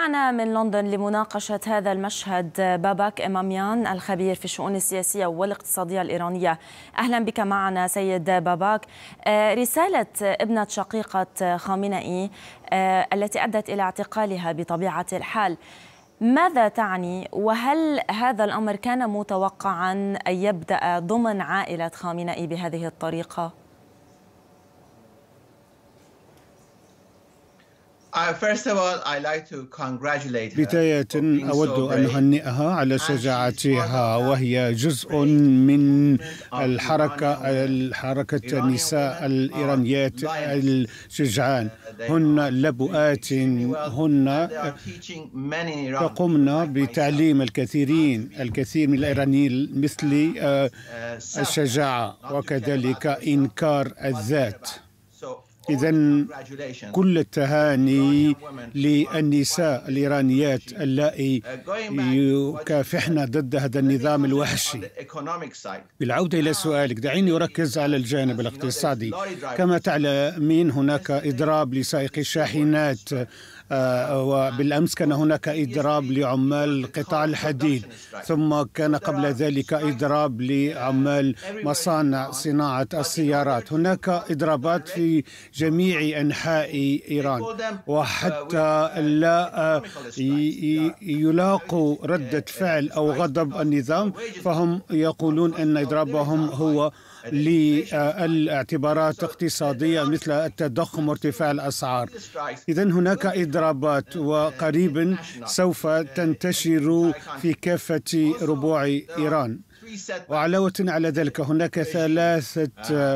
معنا من لندن لمناقشة هذا المشهد باباك إماميان الخبير في الشؤون السياسية والاقتصادية الإيرانية. أهلا بك معنا سيد باباك. رسالة ابنة شقيقة خامنئي التي أدت إلى اعتقالها بطبيعة الحال ماذا تعني؟ وهل هذا الأمر كان متوقعا أن يبدأ ضمن عائلة خامنئي بهذه الطريقة؟ بداية أود أن أهنئها على شجاعتها، وهي جزء من الحركة النساء الإيرانيات الشجعان. هن لبؤات، هن تقمن بتعليم الكثير من الإيرانيين مثل الشجاعة وكذلك إنكار الذات. إذن كل التهاني للنساء الإيرانيات اللائي يكافحن ضد هذا النظام الوحشي. بالعودة إلى سؤالك، دعيني أركز على الجانب الاقتصادي. كما تعلمين هناك إضراب لسائق الشاحنات، وبالأمس كان هناك إضراب لعمال قطاع الحديد، ثم كان قبل ذلك إضراب لعمال مصانع صناعة السيارات. هناك إضرابات في جميع أنحاء إيران، وحتى لا يلاقوا ردة فعل أو غضب النظام فهم يقولون أن إضرابهم هو للاعتبارات اقتصادية مثل التضخم وارتفاع الأسعار. إذن هناك إضرابات، وقريبا سوف تنتشر في كافة ربوع إيران. وعلاوة على ذلك هناك 3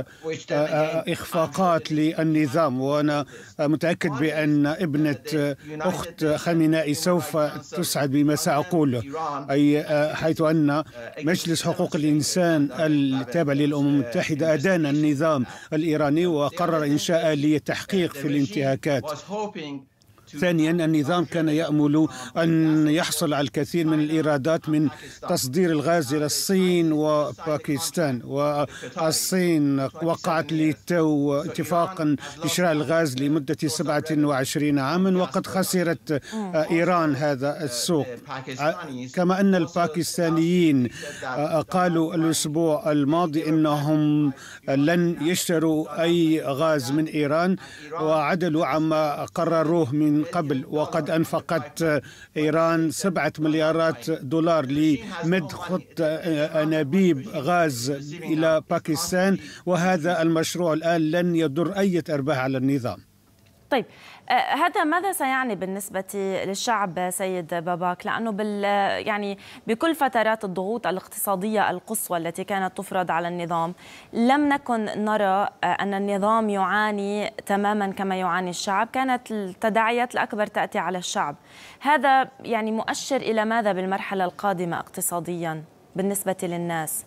إخفاقات للنظام، وأنا متأكد بأن ابنة أخت خامنئي سوف تسعد بما سأقوله، أي حيث أن مجلس حقوق الإنسان التابع للأمم المتحدة أدان النظام الإيراني وقرر إنشاء آلية تحقيق في الانتهاكات. ثانيا، النظام كان يأمل أن يحصل على الكثير من الإيرادات من تصدير الغاز إلى الصين وباكستان، والصين وقعت للتو اتفاقا لشراء الغاز لمدة 27 عاما، وقد خسرت إيران هذا السوق. كما أن الباكستانيين قالوا الأسبوع الماضي أنهم لن يشتروا أي غاز من إيران، وعدلوا عما قرروه من قبل. وقد أنفقت إيران 7 مليارات دولار لمد خط أنابيب غاز إلى باكستان، وهذا المشروع الآن لن يضر أي أرباح على النظام. طيب، هذا ماذا سيعني بالنسبة للشعب سيد باباك؟ لأنه يعني بكل فترات الضغوط الاقتصادية القصوى التي كانت تفرض على النظام لم نكن نرى أن النظام يعاني تماما كما يعاني الشعب، كانت التداعيات الأكبر تأتي على الشعب. هذا يعني مؤشر إلى ماذا بالمرحلة القادمة اقتصاديا بالنسبة للناس؟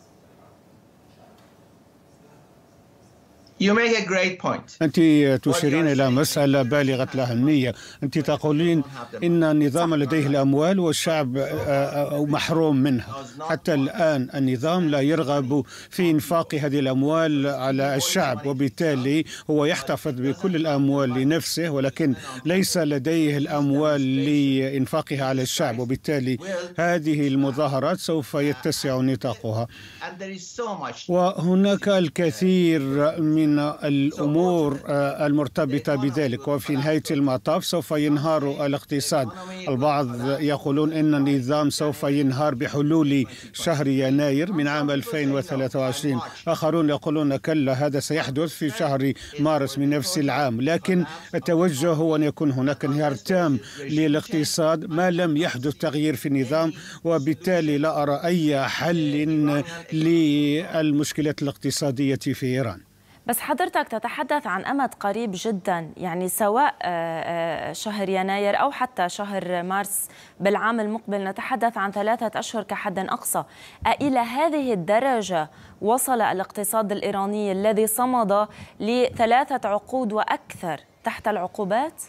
أنت تشيرين إلى مسألة بالغة الأهمية. أنت تقولين إن النظام لديه الأموال والشعب محروم منها. حتى الآن النظام لا يرغب في إنفاق هذه الأموال على الشعب، وبالتالي هو يحتفظ بكل الأموال لنفسه، ولكن ليس لديه الأموال لإنفاقها على الشعب، وبالتالي هذه المظاهرات سوف يتسع نطاقها. وهناك الكثير من الأمور المرتبطة بذلك، وفي نهاية المطاف سوف ينهار الاقتصاد. البعض يقولون إن النظام سوف ينهار بحلول شهر يناير من عام 2023، آخرون يقولون كلا، هذا سيحدث في شهر مارس من نفس العام. لكن التوجه هو أن يكون هناك انهيار تام للاقتصاد ما لم يحدث تغيير في النظام، وبالتالي لا أرى أي حل للمشكلات الاقتصادية في إيران. بس حضرتك تتحدث عن أمد قريب جدا، يعني سواء شهر يناير أو حتى شهر مارس بالعام المقبل نتحدث عن 3 أشهر كحد أقصى. إلى هذه الدرجة وصل الاقتصاد الإيراني الذي صمد ل3 عقود وأكثر تحت العقوبات؟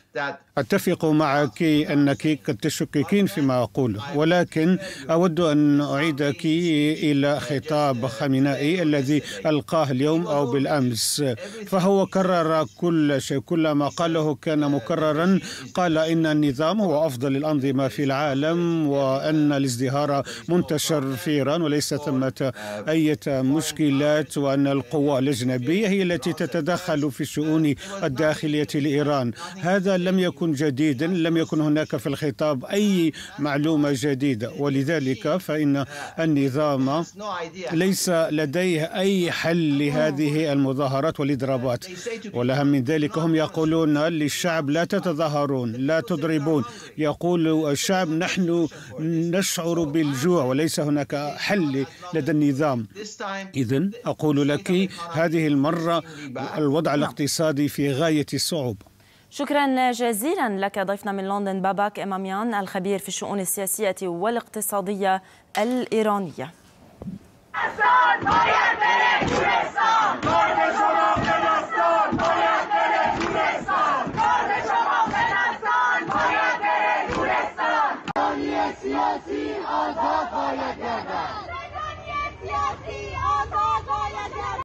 أتفق معك أنك قد تشككين فيما أقوله، ولكن أود أن أعيدك إلى خطاب خامنئي الذي ألقاه اليوم أو بالأمس، فهو كرر كل شيء، كل ما قاله كان مكررا. قال إن النظام هو أفضل الأنظمة في العالم، وأن الازدهار منتشر في إيران وليس ثمة أي مشكلات، وأن القوى الأجنبية هي التي تتدخل في الشؤون الداخلية لإيران. هذا لم يكن جديدا، لم يكن هناك في الخطاب أي معلومة جديدة، ولذلك فإن النظام ليس لديه أي حل لهذه المظاهرات والإضرابات. والأهم من ذلك هم يقولون للشعب لا تتظاهرون، لا تضربون. يقول الشعب نحن نشعر بالجوع وليس هناك حل لدى النظام. إذن أقول لك هذه المرة الوضع الاقتصادي في غاية الصعوبة. شكرا جزيلا لك ضيفنا من لندن باباك إماميان الخبير في الشؤون السياسية والاقتصادية الإيرانية.